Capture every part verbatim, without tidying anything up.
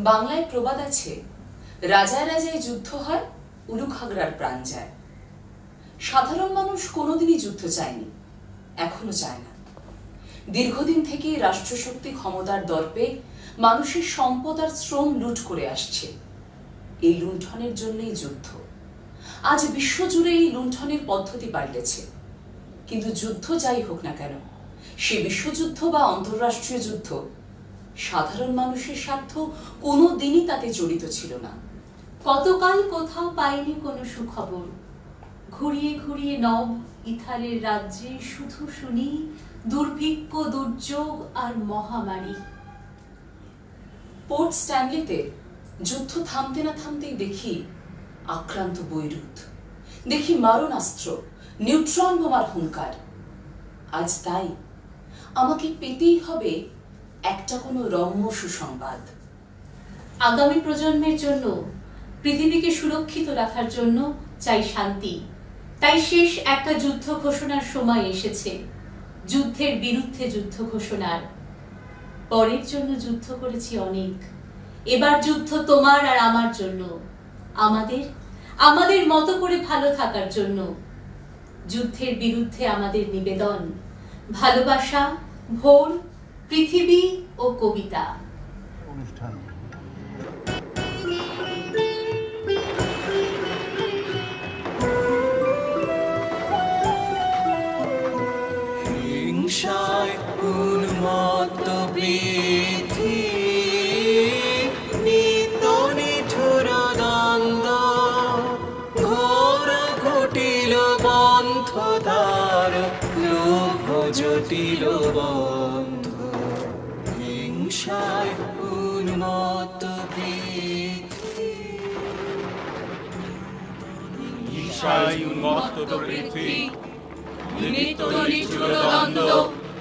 বাংলায় প্রবাদ আছে, রাজায় রাজায় যুদ্ধ হয়, উলুখাগড়ার প্রাণ যায়। সাধারণ মানুষ কোনোদিনই যুদ্ধ চায়নি, এখনো চায় না। দীর্ঘদিন থেকে রাষ্ট্রশক্তি ক্ষমতার দর্পে মানুষের সম্পদ আর শ্রম লুট করে আসছে। এই লুণ্ঠনের জন্যই যুদ্ধ। আজ বিশ্বজুড়ে এই লুণ্ঠনের পদ্ধতি পাল্টেছে। কিন্তু যুদ্ধ যাই হোক না কেন, সে বিশ্বযুদ্ধ বা আন্তঃরাষ্ট্রীয় যুদ্ধ, সাধারণ মানুষের স্বার্থ কোনো দিনই তাতে জড়িত ছিল না। কতকাল কোথাও পাইনি কোনো সুখবর, ঘুরিয়ে ঘুরিয়ে নব ইথারের রাজ্যে শুধু শুনি দুর্ভিক্ষ, দুর্যোগ আর মহামারী। পোর্ট স্ট্যানলিতে যুদ্ধ থামতে না থামতেই দেখি আক্রান্ত বৈরুত, দেখি মারণাস্ত্র, নিউট্রন বোমার হুঙ্কার। আজ তাই আমাকে পেতেই হবে একটা কোনো রম্য সুসংবাদ। আগামী প্রজন্মের জন্য, পৃথিবীকে সুরক্ষিত রাখার জন্য চাই শান্তি। তাই শেষ একটা যুদ্ধ ঘোষণার সময় এসেছে, যুদ্ধের বিরুদ্ধে যুদ্ধ ঘোষণার। পরের জন্য যুদ্ধ করেছি অনেক, এবার যুদ্ধ তোমার আর আমার জন্য, আমাদের আমাদের মতো করে ভালো থাকার জন্য। যুদ্ধের বিরুদ্ধে আমাদের নিবেদন, ভালোবাসা, ভোর, পৃথিবী ও কবিতা। অনুষ্ঠান হিংসায় উন্মত্ত পৃথিবী, নিত নিঠুর দ্বন্দ্ব, ঘোর ঘটিল বন্ধ তার, লোভ জটিল বন্ধ। হিংসায় উন্মত্ত পৃথিবী, হিংসায় উন্মত্ত পৃথিবী, নিত্য নিঠুর দ্বন্দ্ব,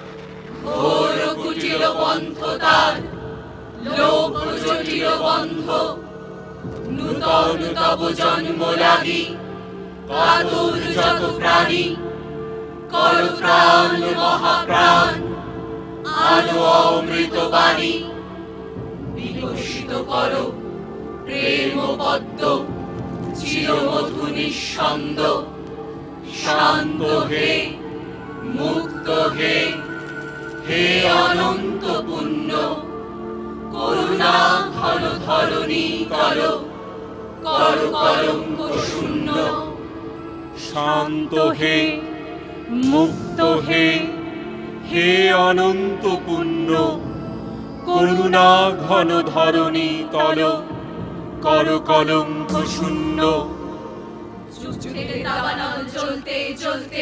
ঘোর কুটিল বন্ধ তার, লোভ জটিল বন্ধ। নূতন তব জন্ম লাগি, কাতর যত প্রাণী, কর প্রাণ মহাপ্রাণ, আলো অমৃত বাণী। বিকশিত কর প্রেম পদ্ম, চিরমধু নিঃস্পন্দ। শান্ত হে, মুক্ত হে, হে অনন্ত পুণ্য, করুণা ঘন ধরণী কর, কর কলঙ্ক শূন্য। শান্ত হে, মুক্ত হে, হে অনন্ত পুণ্য, করুণা ঘন ধরণী তল, কর কলঙ্ক শূন্য। যুদ্ধের দাবানল চলতে চলতে,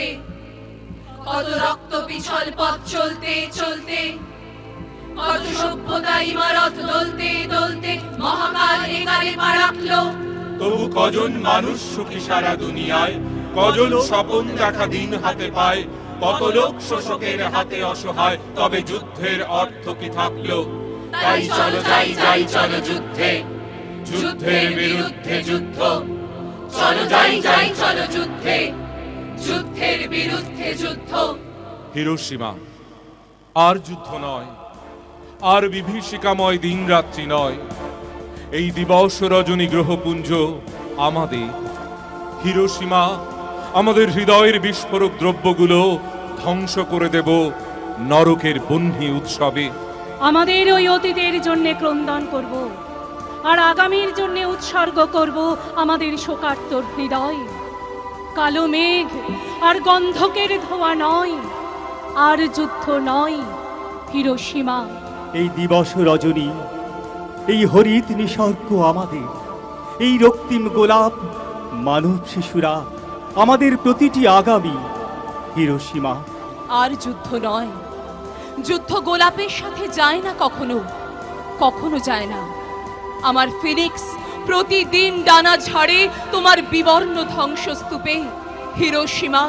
কত রক্ত পিছল পথ চলতে চলতে, কত সভ্যতা ইমারত দলতে দলতে, মহাকাল একালে পা রাখলো। তবু কজন মানুষ সুখী সারা দুনিয়ায়, কজন স্বপন দেখা দিন হাতে পায়, কত লোক শোষকের হাতে অসহায়, তবে যুদ্ধের অর্থ কি থাকলো? তাই চলো যাই যাই চলো যুদ্ধে, যুদ্ধের বিরুদ্ধে যুদ্ধ। চলো যাই যাই চলো যুদ্ধে, যুদ্ধের বিরুদ্ধে যুদ্ধ। হিরোশিমা আর যুদ্ধ নয়, আর বিভীষিকাময় দিন রাত্রি নয়, এই দিবস রজনী গ্রহপুঞ্জ আমাদের। হিরোশিমা আমাদের হৃদয়ের বিস্ফোরক দ্রব্যগুলো ধ্বংস করে দেব নরকের বহ্নি উৎসবে। আমাদের ওই অতীতের জন্য ক্রন্দন করব, আর আগামীর জন্য উৎসর্গ করব আমাদের শোকার্তর হৃদয়। কালো মেঘ আর গন্ধকের ধোয়া নয়, আর যুদ্ধ নয় হিরোশিমা। এই দিবস রজনী, এই হরিত নিসর্গ আমাদের, এই রক্তিম গোলাপ মানব শিশুরা আমাদের প্রতিটি আগামী। হিরোশিমা আর যুদ্ধ নয়, যুদ্ধ গোলাপের সাথে যায় না কখনো, কখনো যায় না। আমার ফিনিক্স প্রতিদিন ডানা ঝাড়ে তোমার বিবর্ণ ধ্বংসস্তূপে, হিরোশিমা।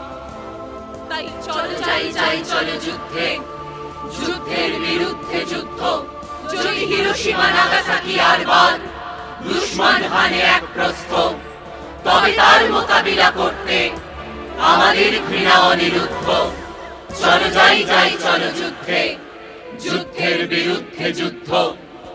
তাই চলো যাই যাই চলো যুদ্ধে, যুদ্ধের বিরুদ্ধে যুদ্ধ। যদি হিরোশিমা নাগাসাকি আর বার দুশ্মন হানে এক প্রস্থ, তবে তার মোকাবিলা করতে আমাদের ঘৃণা অনিরুদ্ধ। চলো যাই যাই চলো যুদ্ধে, যুদ্ধের বিরুদ্ধে যুদ্ধ।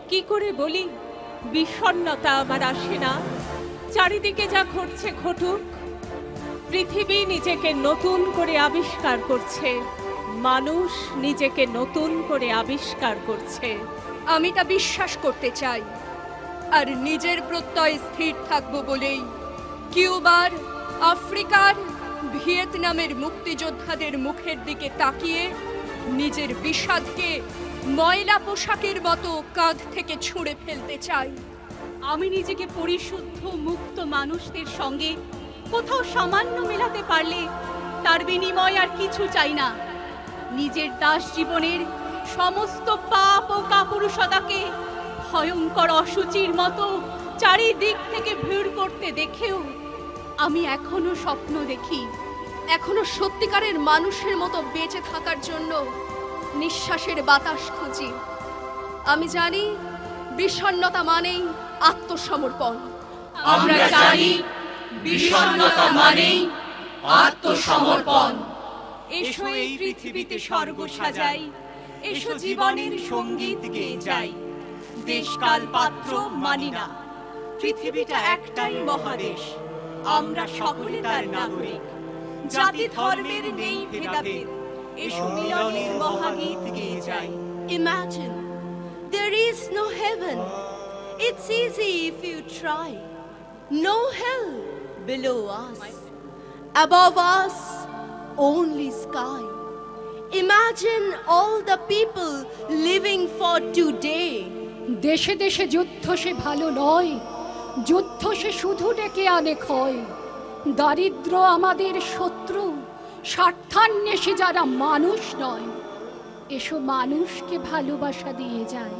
কি করে বলি, বিষণ্ণতা আমার আসে না। চারিদিকে যা ঘটছে ঘটুক, পৃথিবী নিজেকে নতুন করে আবিষ্কার করছে, মানুষ নিজেকে নতুন করে আবিষ্কার করছে। আমি তা বিশ্বাস করতে চাই, আর নিজের প্রত্যয় স্থির থাকবো বলেই কিউবার, আফ্রিকার, ভিয়েতনামের মুক্তিযোদ্ধাদের মুখের দিকে তাকিয়ে নিজের বিষাদকে ময়লা পোশাকের মতো কাঁধ থেকে ছুঁড়ে ফেলতে চাই। আমি নিজেকে পরিশুদ্ধ মুক্ত মানুষদের সঙ্গে কোথাও সামান্য মেলাতে পারলে তার বিনিময় আর কিছু চাই না। নিজের দাস জীবনের সমস্ত পাপ ও কাপুরুষতাকে ভয়ঙ্কর অসুচির মতো চারিদিক থেকে ভিড় করতে দেখেও আমি এখনো স্বপ্ন দেখি, এখনো সত্যিকারের মানুষের মতো বেঁচে থাকার জন্য নিঃশ্বাসের বাতাস খুঁজি। আমি জানি বিষণ্ণতা মানেই আত্মসমর্পণ। আমরা জানি বিষণ্ণতা মানেই আত্মসমর্পণ। এসো এই পৃথিবীতে স্বর্গ সাজাই, এসো জীবনের সঙ্গীত গেয়ে যাই। দেশকাল পাত্র মানি না, পৃথিবীটা একটাই মহাদেশ, আমরা সকলে তার নাগরিক। জাতি ধর্মের নেই ভেদাভেদ, এসো মিলনের মহাগীত গেয়ে যাই। Imagine there is no heaven. It's easy if you try. No hell below us. Above us, only sky. Imagine all the people living for today. দেশে দেশে যুদ্ধ সে ভালো নয়, যুদ্ধ সে শুধু ডেকে আনে ক্ষয়। দারিদ্র আমাদের শত্রু, স্বার্থান্বেষী যারা মানুষ নয়। এসো মানুষকে ভালোবাসা দিয়ে যায়।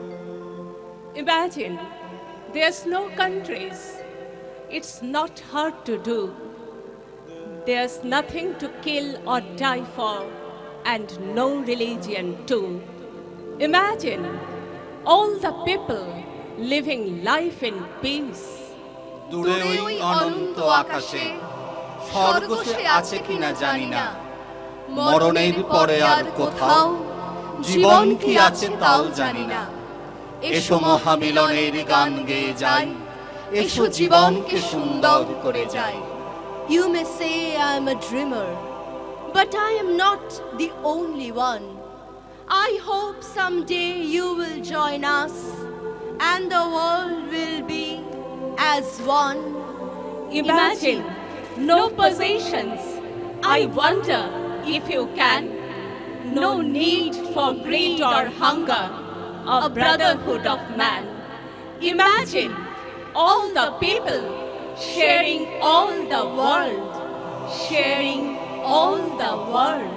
Imagine there's no countries, it's not hard to do. There's nothing to kill or die for, and no religion too. Imagine all the people living life in peace. দূরে ওই অনন্ত আকাশে স্বর্গ সে আছে কিনা জানি না, মরণের পরে আর কোথাও জীবন কি আছে তাও জানি না। এসো মহামিলনের গান গেয়ে যাই, এসো জীবনকে সুন্দর করে যাই। You may say I am a dreamer, but I am not the only one. I hope someday you will join us and the world will be as one. Imagine no possessions, I wonder if you can. No need for greed or hunger, a brotherhood of man. Imagine all the people sharing all the world, sharing all the world.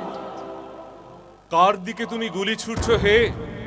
কার দিকে তুমি গুলি ছুটছো হে?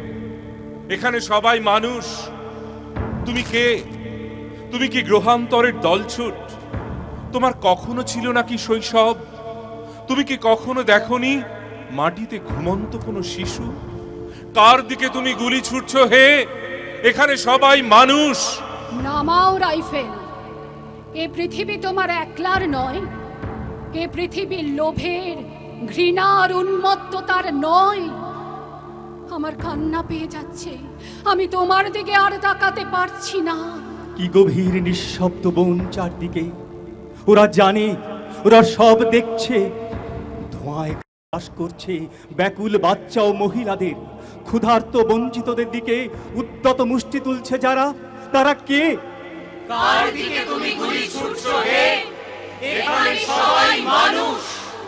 এখানে সবাই মানুষ। তুমি কে? তুমি কি গ্রহান্তরের দলছুট? তোমার কখনো ছিল নাকি শৈশব? তুমি কি কখনো দেখনি মাটিতে ঘুমন্ত কোনো শিশু? কার দিকে তুমি গুলি ছুটছো হে? এখানে সবাই মানুষ। নামাও রাইফেল, এ পৃথিবী তোমার একলার নয়, এ পৃথিবী লোভের, ঘৃণার, উন্মত্ততার নয়। আমার কান্না পেয়ে যাচ্ছে, আমি তোমার দিকে আর তাকাতে পারছি না। কি গভীর নিঃশব্দ বন চারদিকে, ওরা জানে, ওরা সব দেখছে। ধোঁয়ায় গ্রাস করছে ব্যাকুল বাচ্চা ও মহিলাদের, ক্ষুধার্ত বঞ্চিতদের দিকে উদ্যত মুষ্টি তুলছে যারা। তারা কে? কার দিকে তুমি গুলি ছুটছো হে? এখানে সবাই মানুষ।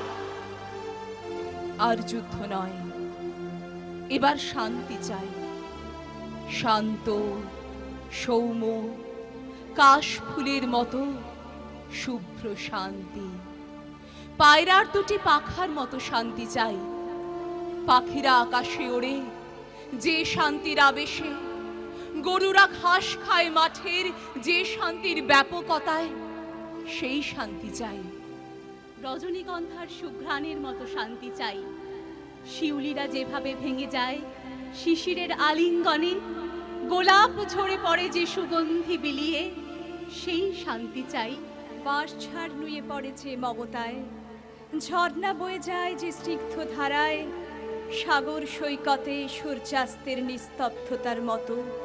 আর যুদ্ধ নয়, এবার শান্তি চাই। শান্ত, সৌম্য, কাশ ফুলের মতো শুভ্র শান্তি। পায়রার দুটি পাখার মতো শান্তি চাই। পাখিরা আকাশে ওড়ে যে শান্তির আবেশে, গরুরা ঘাস খায় মাঠের যে শান্তির ব্যাপকতায়, সেই শান্তি চাই। রজনীগন্ধার সুঘ্রাণের মতো শান্তি চাই। শিউলিরা যেভাবে ভেঙে যায় শিশিরের আলিঙ্গনে, গোলাপ ঝরে পড়ে যে সুগন্ধি বিলিয়ে, সেই শান্তি চাই। বাঁশঝাড় নুয়ে পড়েছে মমতায়, ঝর্ণা বয়ে যায় যে স্নিগ্ধ ধারায়, সাগর সৈকতে সূর্যাস্তের নিস্তব্ধতার মতো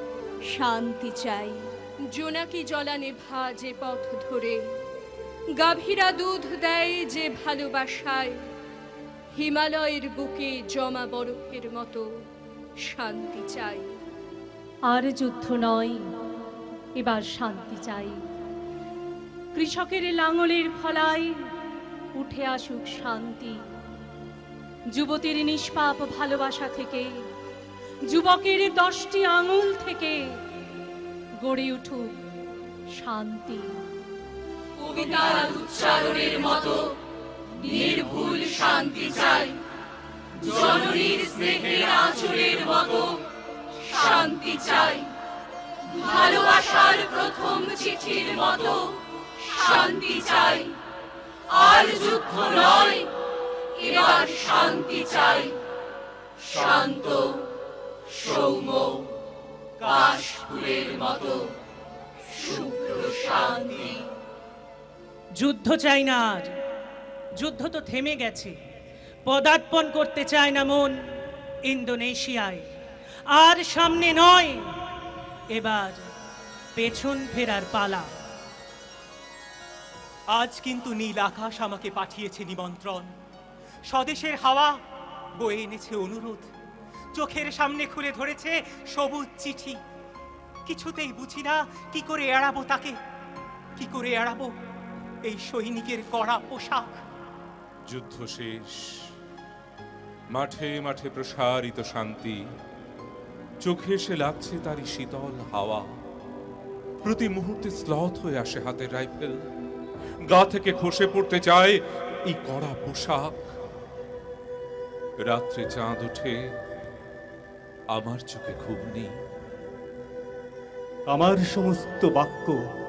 শান্তি চাই। জোনাকি জলানে ভা যে পথ ধরে, গাভীরা দুধ দেয় যে ভালোবাসায়, হিমালয়ের বুকে জমা বরফের মতো শান্তি চাই। আর যুদ্ধ নয়, এবার শান্তি চাই। কৃষকের লাঙলের ফলায় উঠে আসুক শান্তি। যুবতীর নিষ্পাপ ভালোবাসা থেকে, যুবকের দশটি আঙুল থেকে গড়ে উঠুক শান্তি। কবিতার উচ্চারণের মতো নির্ভুল শান্তি চাই। জননীর স্নেহের আঁচলের মতো শান্তি চাই। ভালোবাসার প্রথম চিঠির মতো শান্তি চাই। আর যুদ্ধ নয়, এবার শান্তি চাই। শান্ত সৌম্য কাশফুলের মতো শুভ্র শান্তি। যুদ্ধ চাই না আর, যুদ্ধ তো থেমে গেছে। পদার্পণ করতে চায় না মন ইন্দোনেশিয়ায়। আর সামনে নয়, এবার পেছন ফেরার পালা। আজ কিন্তু নীল আকাশ আমাকে পাঠিয়েছে নিমন্ত্রণ। স্বদেশের হাওয়া বয়ে এনেছে অনুরোধ। চোখের সামনে খুলে ধরেছে সবুজ চিঠি। কিছুতেই বুঝি না কি করে এড়াবো তাকে, কি করে এড়াবো এই সৈনিকের কড়া পোশাক। যুদ্ধ শেষ, মাঠে মাঠে প্রসারিত শান্তি। চোখে এসে লাগছে তারই শীতল হাওয়া। প্রতি মুহূর্তে স্লথ হয়ে আসে হাতের রাইফেল। গা থেকে খসে পড়তে চায় এই কড়া পোশাক। রাত্রে চাঁদ ওঠে, আমার চোখে ঘুম নেই। আমার সমস্ত বাক্য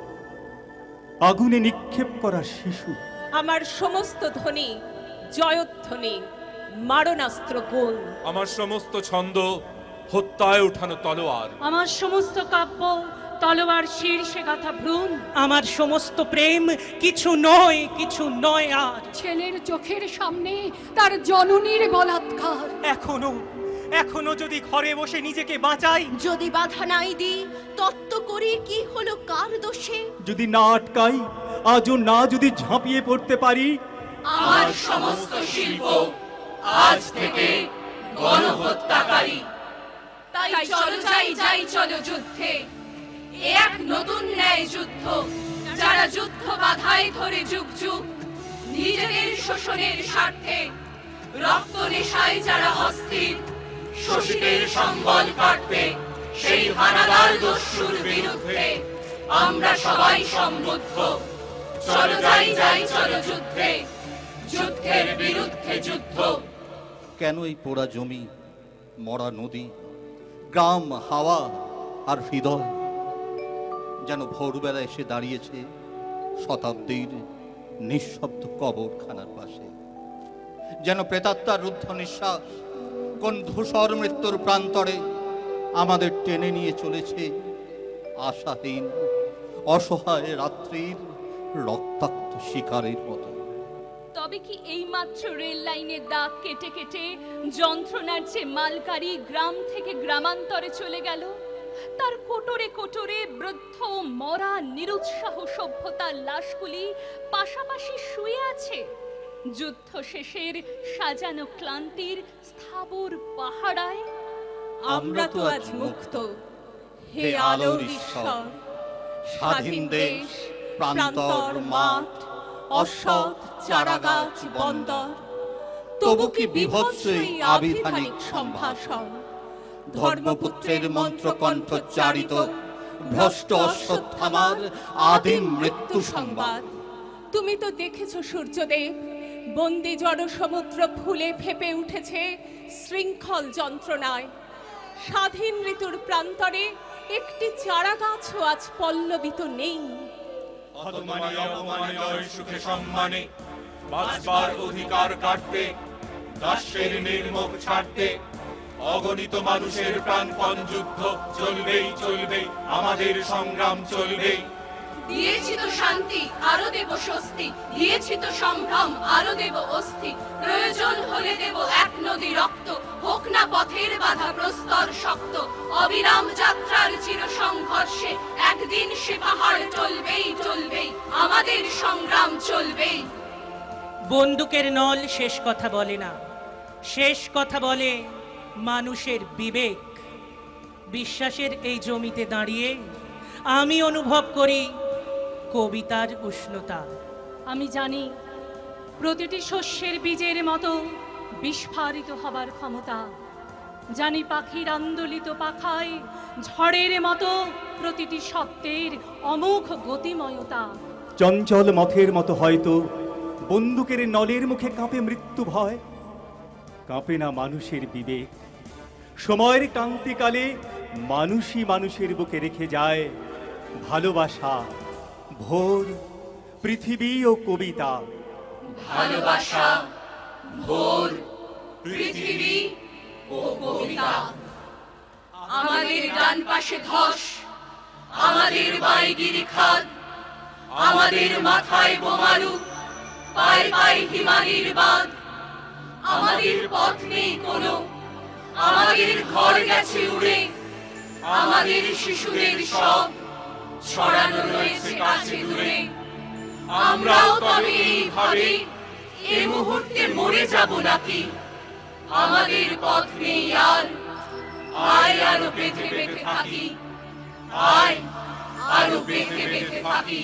আগুনে নিক্ষেপ করা শিশু। আমার সমস্ত ধ্বনি জয়ধ্বনি, মারণাস্ত্র গোল। আমার সমস্ত ছন্দ হত্যায় ওঠানো তলোয়ার। আমার সমস্ত কাব্য তলোয়ার শীর্ষে গাথা ভ্রূণ। আমার সমস্ত প্রেম কিছু নয়, কিছু নয় আর। ছেলের চোখের সামনে তার জননীর বলাৎকার। এখনো এখনো যদি ঘরে বসে নিজেকে বাঁচাই, যদি বাধা নাই দিই, তত্ত্ব করি কি হলো কার দোষে। যদি না আটকাই, আজও না যদি ঝাঁপিয়ে পড়তে পারি, আমার সমস্ত শিল্প আজ থেকে গণহত্যাকারী। তাই চলো যাই যাই চলো যুদ্ধে, এক নতুন ন্যায় যুদ্ধ। যারা যুদ্ধ বাধায় ধরে যুগ যুগ, নিজেদের শোষণের স্বার্থে রক্ত নেশায় যারা অস্থির, শোষিতের সম্বল কাটতে সেই হানাদার দস্যুর বিরুদ্ধে আমরা সবাই সম্বুদ্ধ। চলো যাই যাই চলো যুদ্ধে, যুদ্ধের বিরুদ্ধে যুদ্ধ। কেন এই পোড়া জমি, মরা নদী, গ্রাম, হাওয়া আর হৃদয় যেন ভোরবেলা এসে দাঁড়িয়েছে শতাব্দীর নিঃশব্দ কবরখানার পাশে। যেন প্রেতাত্মার রুদ্ধ নিঃশ্বাস কোন ধূসর মৃত্যুর প্রান্তরে আমাদের টেনে নিয়ে চলেছে আশাহীন অসহায় রাত্রির রক্তাক্ত শিকারের মতো। তবে কি এই মাত্র রেল লাইনের দাগ কেটে কেটে যন্ত্রণার যে মালগাড়ি গ্রাম থেকে গ্রামান্তরে চলে গেল, তার কোটরে কোটরে বৃদ্ধ মরা নিরুৎসাহ সভ্যতার লাশগুলি পাশাপাশি শুয়ে আছে যুদ্ধ শেষের সাজানো ক্লান্তির স্থাবর পাহাড়ায়। আমরা তো আজ মুক্ত, হে আলোর ঈশ্বর। স্বাধীন দেশ, প্রান্তর মাঠ, অসৎ চারাগাছ বন্দর, তবু কি বিভৎস এই আবিধানিক সম্ভাষণ। ধর্মপুত্রের মন্ত্রকণ্ঠোচ্চারিত ভ্রষ্ট অশ্বত্থামার আদিম মৃত্যু সংবাদ। তুমি তো দেখেছো সূর্যদেব, বন্দি জড় সমুদ্র ফুলে ফেপে উঠেছে শৃঙ্খল যন্ত্রণায়। স্বাধীন ঋতুর প্রান্তরে একটি চারা গাছও আজ পল্লবিত নেই। সুখে সম্মানে বাঁচবার অধিকার কাটতে, দাসের নির্মুখ ছাড়তে অগণিত মানুষের প্রাণপণ যুদ্ধ চলবেই চলবে, আমাদের সংগ্রাম চলবেই। দিয়েছি তো শান্তি, আরো দেব স্বস্তি, দিয়েছি তো সম্ভ্রম, আরো দেব অস্থি, প্রয়োজন হলে দেব এক নদী রক্ত, হোক না পথের বাধা প্রস্তর শক্ত, অবিরাম যাত্রার চির সংঘর্ষে একদিন সে পাহাড় টলবেই টলবেই, আমাদের সংগ্রাম চলবেই। বন্দুকের নল শেষ কথা বলে না, শেষ কথা বলে মানুষের বিবেক। বিশ্বাসের এই জমিতে দাঁড়িয়ে আমি অনুভব করি কবিতার উষ্ণতা। আমি জানি প্রতিটি শস্যের বীজের মতো বিস্ফারিত হবার ক্ষমতা, জানি পাখির আন্দোলিত পাখায় ঝড়ের মতো প্রতিটি শব্দের অমোঘ গতিময়তা। চঞ্চল মথের মতো হয়তো বন্দুকের নলের মুখে কাঁপে মৃত্যু ভয়, কাঁপে না মানুষের বিবেক। সময়ের ক্রান্তিকালে মানুষই মানুষের বুকে রেখে যায় ভালোবাসা, ভোর, পৃথিবী ও কবিতা। ভালোবাসা, ভোর, পৃথিবী ও কবিতা। আমাদের ডান পাশে ধস, আমাদের বাঁয়ে গিরিখাত, আমাদের মাথায় বোমারু, পায়ে পায়ে হিমালয়ের বাঁধ। আমাদের পথ নেই কোনো, আমাদের ঘর গেছে উড়ে, আমাদের শিশুদের সব ছড়ানো রয়েছে কাছে দূরে। আমরাও তবে এইভাবে এ মুহূর্তে মরে যাব নাকি? আমাদের পথ নেই আর, আয় আরো বেঁধে বেঁধে থাকি, আয় আরো বেঁধে বেঁধে থাকি।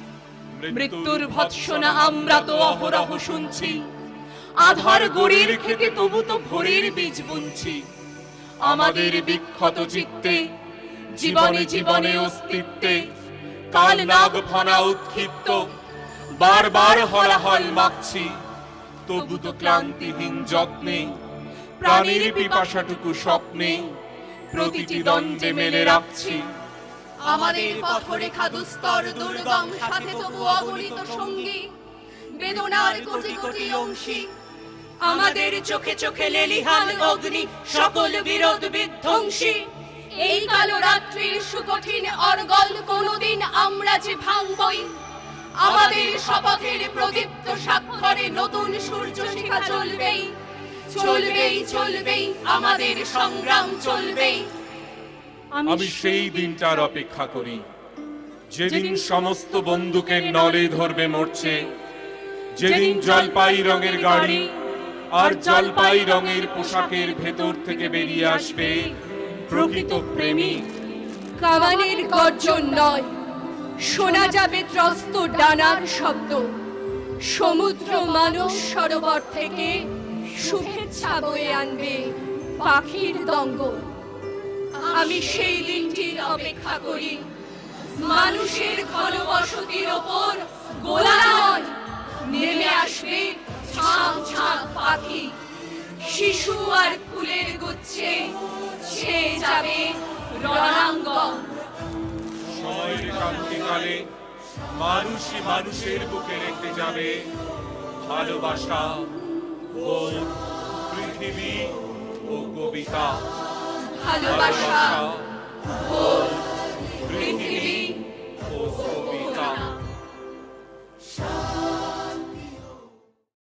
মৃত্যুর ভৎসনা আমরা তো অহরহ শুনছি, আধার গড়ির খেতে তবু তো ভোরের বীজ বুনছি। আমাদের বিক্ষত চিত্তে, জীবনে জীবনে অস্তিত্বে কাল নাগ ফনা উৎক্ষিপ্ত, বারবার হলাহল মাখছি, তবু তো ক্লান্তিহীন যত্নে প্রাণীর পিপাসাটুকু স্বপ্নে প্রতিটি দ্বন্দ্বে মেলে রাখছি। আমাদের পথরেখা দুস্তর দুর্গম, সাথে তবু অগণিত সঙ্গী, বেদনার কোটি কোটি অংশী। আমাদের চোখে চোখে লেলিহান অগ্নি, সকল বিরোধ বিধ্বংসী। এই কালো রাত্রির সুকঠিন অর্গল কোনদিন আমরা যে ভাঙবই, আমাদের শপথের প্রদীপ্ত স্বাক্ষরে নতুন সূর্য শিখা চলবেই, চলবেই চলবেই, আমাদের সংগ্রাম চলবেই। আমি সেই দিনটার অপেক্ষা করি যেদিন সমস্ত বন্দুকের নলে ধরবে মরছে, যেদিন জলপাই রঙের গাড়ি আর জলপাই রঙের পোশাকের ভেতর থেকে বেরিয়ে আসবে প্রকৃত প্রেমিক। কামানের গর্জন নয়, শোনা যাবে ত্রস্ত ডানার শব্দ, সমুদ্র মানুষ সরোবর থেকে শুভেচ্ছা বয়ে আনবে পাখির দঙ্গ। আমি সেই দিনটির অপেক্ষা করি, মানুষের ঘনবসতির ওপর গোলা নয়, নেমে আসবে ঝাঁক ঝাঁক পাখি, শিশু আর ফুলের গুচ্ছে ছেয়ে যাবে রণাঙ্গন। সময়ের ক্রান্তিকালে মানুষই মানুষের বুকে রেখে যাবে ভালোবাসা, ভোর, পৃথিবী ও কবিতা। ভালোবাসা, ভোর, পৃথিবী ও কবিতা।